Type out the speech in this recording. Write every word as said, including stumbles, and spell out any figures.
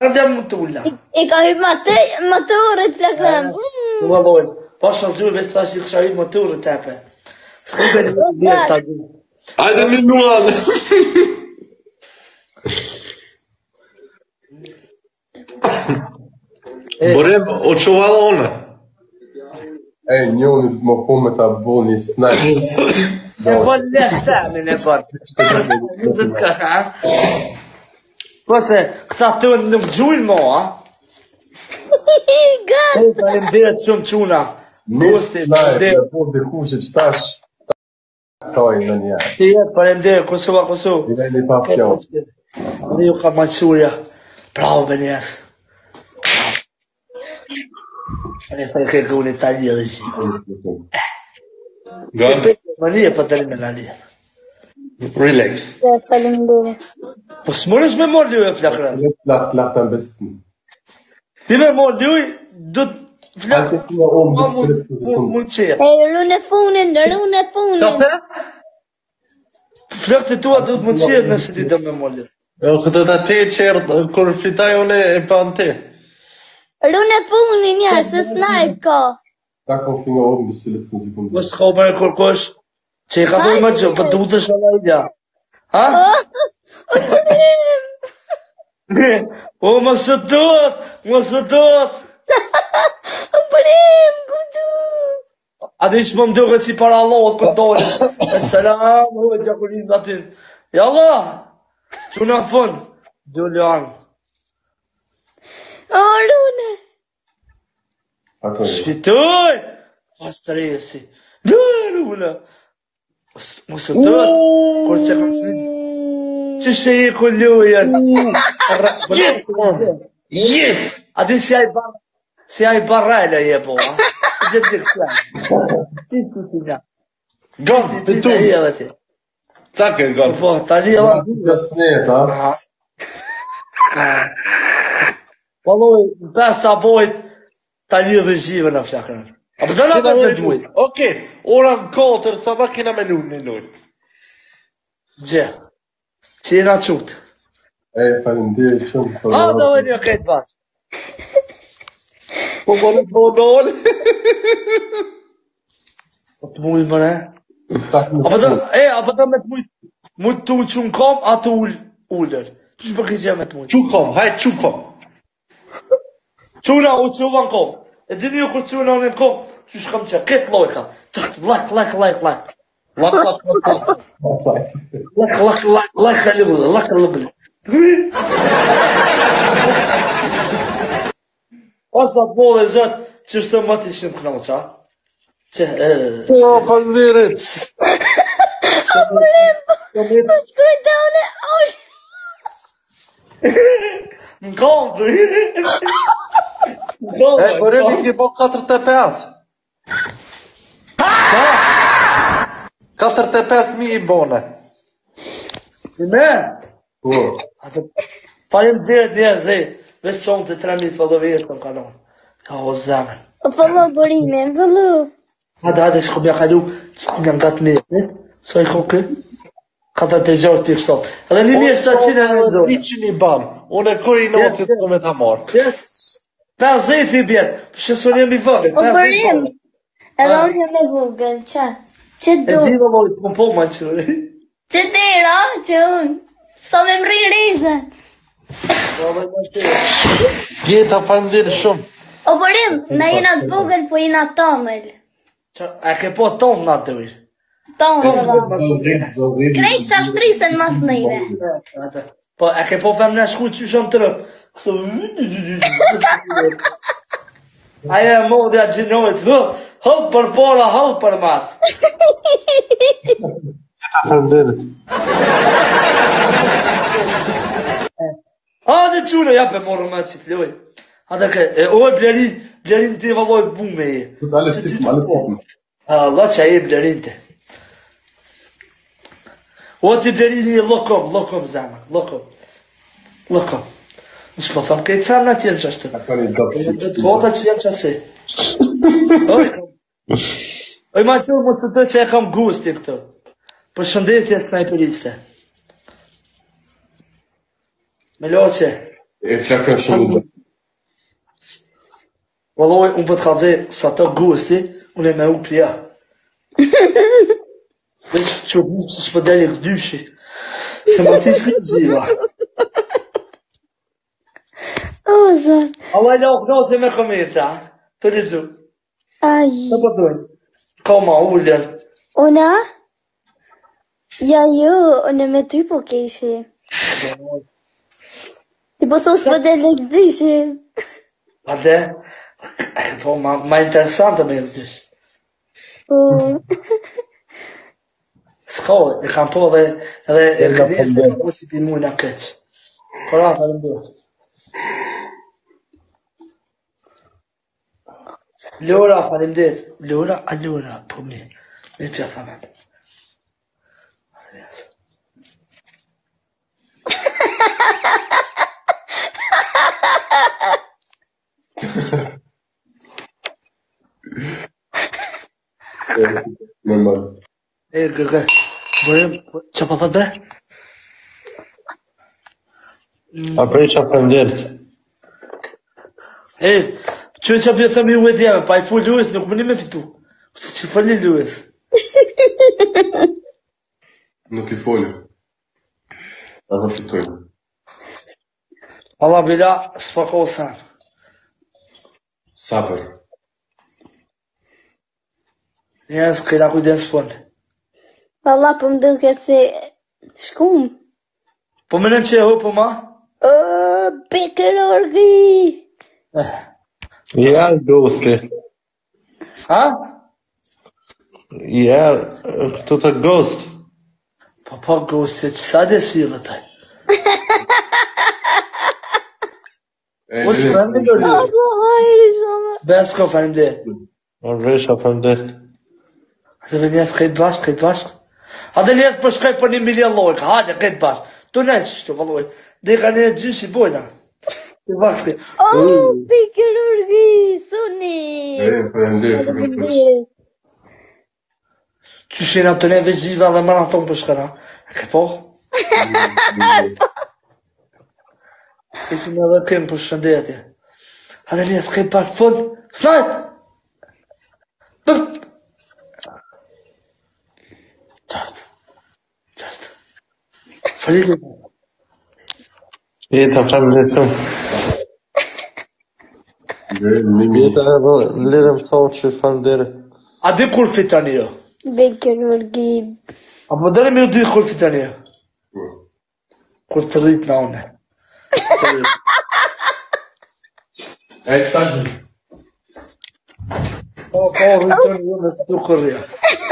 Andiamo tulla. I ka hyp motorit flakran. Valloj, paša zujve staši kšavit motoru tepe. Skribe një tagi. Hajde minuan. Borem, o čuvala ona? Ej, njoni më po me ta bo një snipe. E bon lehtamin e bon. Nëzët ka, ha? Po se, këta të nuk gjujnë mo, ha? Gati. E, falemderit shumë quna. Gusti, falemderit. Po dhe kushe që tash, taj në një. Ti jetë, falemderit, Kosova, Kosova. I vejnë i pa pjo. Dhe ju ka manqurja. Bravo, Benjes. Ne fai che con l'Italia di sì. Gone. Ma lì è patente la lì. Relax. Faleminderit. Po s'morësh me mor ljuj e flakra. Lak, lak të mbestin. Ti me mor ljuj, du të flakra. Ate tua o më sërët të të Mund qetë. E rune funin, rune funin. Ka the? Flakët e tua du të mund qetë nëse ti do me mor ljuj. Jo, këtë të te qërë, kur fitaj une e pa në te. Rune funin ja, se snipe ka. Lak o finga o më sërët të zikun. Po s'ka me e kërkosh. Që i ka dojnë ma që, po du të shala i dja. Ha? O prim. O, më së tot, më së tot. O prim, kudu. A dhe ishë më më duke si para Allahot këtore. Selam, u e gjakurin dhe atin. Ja Allah, që në fund, Julian. O rune. Shpitoj, pas të resi. Lune, lune. Më së tot, kur që kam shpit. Që shë i ku lujen. Yes, man. Yes. A di si ai bar, si ai barrela je po, ha? Dhe të kësja. Ti ti ti na. Gone, Ti betu. ti edhe ti. Cake, gone. Po, tani ella. Jasnet, ha? Po lloj, besa bojt tani dhe zhive në flakën. Apo do na Kena vetë me duhet. lu. Oke, ora në katër, sa ma kena me lu në lojë. Gje. Që jena qut. Ej, falemderit shumë. për A, do orën. e një këtë bashkë. Po më në të nëllë. Po të mujë më ne. Tak në Apo do, shumë. e, apo do me të mujë, mujë të ullë që në kom, a të ullë, ullër. Që shë për këtë gjë me të mujë? Qukom, hajtë qukom. Quna u që uva në kom. E dini ju kur quna unë në kom, që shë kam që, këtë lojka. Qëkt, lak, lak, lak, lak. Lak, lak, lak, lak. Lak, lak, lak, lak, halibullah, lak, halibullah. Asa të bole zët, që shtë më të ishim këna qa? Që, e... Po, falënderit. Po shkruaj done, osh. Në kom, për... Në kom, E, bërë një ki po katërt e pesë. katërt e pesë mi i bone. Në me? Po. Falem dhe dhe zë, veç qonë të tre mijë followerë të më kanon. Ka o zemen. O follow borime, follow. Hadi hadi shko bja kalu, që të nga nga të mirë, ne? So i ko kë? Ka të të gjorë për sot. Edhe një mirë shtatë qinë e në zonë. Iqin i ban. Unë e kërë i notit të me të marë. Yes, pesëdhjetë i bjerë, për shësën jam i vogël, O pesëdhjetë bërim. vogël. Edhe unë jam e vogël, qa? Që E du? di më lojtë, më po më që. Që tira, që unë. Sa me mri rizën. Gjeta falënderit shumë. O bërim, na jena të vogël, po jena tamël. A ke po tonë në të virë? Tamël, da. Zogrit, zogrit. Krejt sa shtrisen mas nëjve. Po, a ke po fem në shku që shumë të rëpë? Aja e modja gjinojt, hëllë për pora, hëllë për mas. Falënderit. A, dhe qune, ja pe morë me që të loj. A, dhe ke, e, o e blerin, blerin të i valoj bume e. Tu dale stikëm, ale popëm. Allah që a e blerin të. O të blerin një lokom, lokom zemë, lokom. Lokom. Në shpo thëmë, këtë fem në tjenë që ashtë. A ka një dopë Dhe të vota që janë qasi. Oj, kam. Oj, ma qërë më të të që e kam gusti këto. Për shëndetje snajperiste. Me loqe. E flakën shumë do. Valloj, unë po të kallëzoj sa të gusti, unë e me u plja. Veç që u se s'po deli këzdyshi. Se më t'i s'kri ziva. O, zot. Allah la u se me kometa. Të rizzu. Ai. Të po dojnë. Ka ma ullën. Ona? Ja, jo, unë me ty po keshi. I po thos po dhe lek dyshi. A dhe? Po, ma, ma interesante me këzdysh. Po. S'ka, e kam po dhe edhe e këdjes e po si pi mu në keq. Kora, falim dhe. Lora, falim dhe. Lora, a Lora, po mi. Mi pja thamen. Normal. E, gërgë. Bërëm, që po thot bre? A prej që faleminderit. E, që që për thëmi u e djeve, pa i full Luis, nuk më një me fitu. Që fali Luis. Nuk i folë. A dhe fitojnë. Allah bila, s'pa kohë sanë. Sabër. Njerës, këra kujden s'ponde. Valla, po më duket se shkum. Po më nën që e hëpo ma? O, Bekër orgi. Eh. Ja, gosti. Ha? Ja, këtu të ghost. Po po goste, që sa dhe silë taj? Mos më në lori. Apo, hajri shumë. Besko, falim dhe. Në resha faleminderit. Dhe me njerës këtë bashkë, këtë bashkë. A dhe njerës për shkaj për një milion lojka, hajde këtë bashkë. Tu në që shtu, vëlloj. Dhe ka një gjyshi bojna. Të bashkë. O, Bekër orgi, suni. E, faleminderit për këtë. Faleminderit. Që shena të neve zhiva dhe mëra thonë për shkëra. E ke po? Ishim edhe kemë për shëndetje. A dhe njerës këtë bashkë fund. Snajp! Bëp! Just. Just. Falim. Jeta faleminderit shumë. Dhe, mimi. Jeta edhe lirëm thonë që faleminderit. A di kur fitani jo? Bekër orgi. A po dere mi u di kur fitani jo? Po. Kur të rrit në une. Të rrit. E, stajnë. Po, po, rritoni ju me të du kërria.